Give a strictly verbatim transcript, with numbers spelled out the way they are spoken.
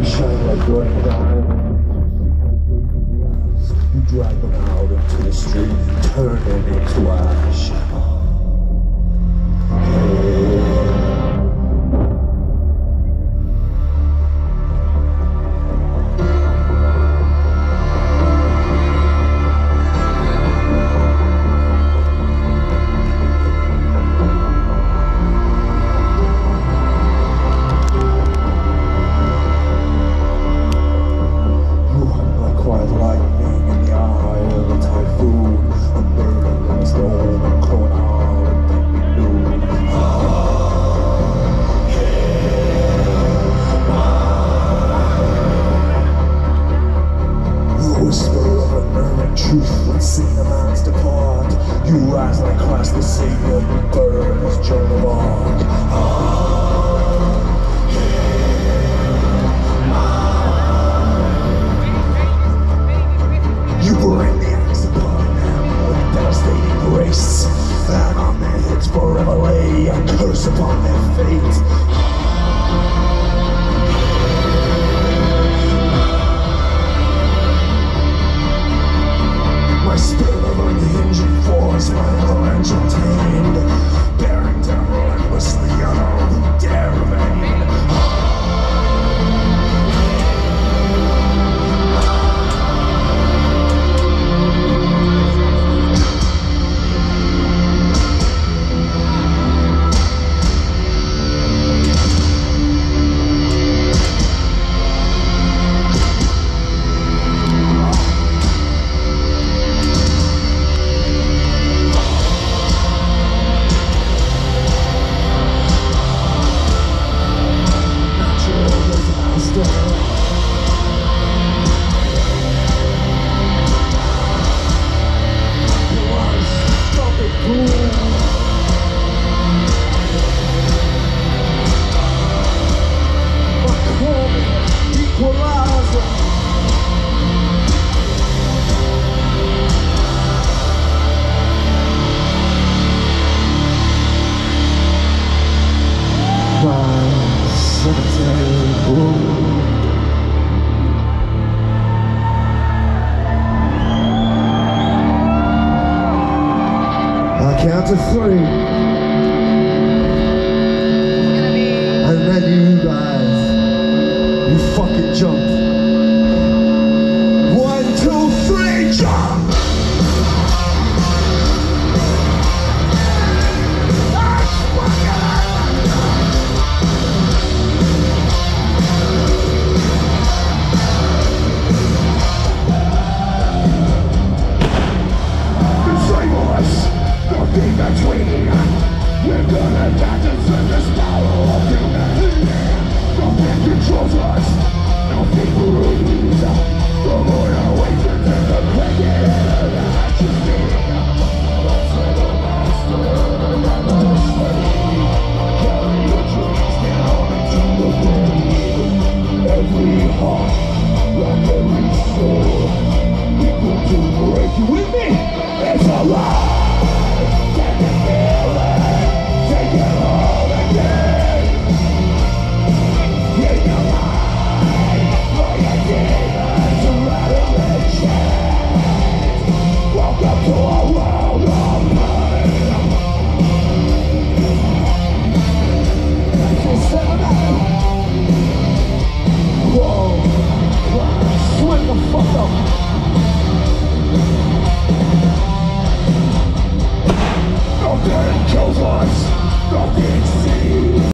We shine like bright diamonds. You drag them out into the street, turn them into ash. Truth would see the minds depart. You rise like Christ the Savior, you burn as Joan of Arc. Oh, yeah. You bring the axe upon them with devastating grace, and on their heads forever lay a curse upon their fate. My spirit of unhinging force, my avalanche untamed, bearing down relentlessly on all who dare remain. I count to three, and then you guys, you fucking jump. One, two, three, jump! Between, we're gonna dance in this battle of humanity. Nothing controls us, nothing breathes. The more awakens and the quicker that you see. Let's let the master and the study. Carry your dreams down into the grave. Every heart, like every soul, equal to break. You with me? It's alive. Swing the fuck up.